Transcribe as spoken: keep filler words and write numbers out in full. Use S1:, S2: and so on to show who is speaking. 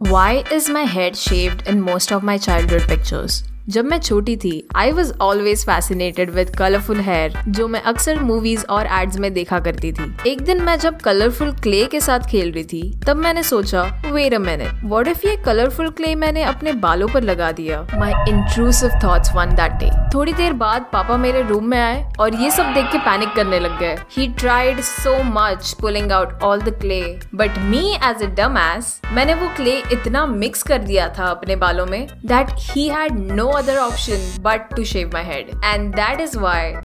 S1: Why is my head shaved in most of my childhood pictures? जब मैं छोटी थी I was always fascinated with colourful hair जो मैं अक्सर मूवीज और एड्स में देखा करती थी। एक दिन मैं जब कलरफुल क्ले के साथ खेल रही थी तब मैंने सोचा wait a minute, what if ये कलरफुल क्ले मैंने अपने बालों पर लगा दिया। My intrusive thoughts won that day. थोड़ी देर बाद पापा मेरे रूम में आए और ये सब देख के पैनिक करने लग गए। He tried so much pulling out all the clay but me as a dumb ass मैंने वो क्ले इतना मिक्स कर दिया था अपने बालों में that he had no other option but to shave my head, and that is why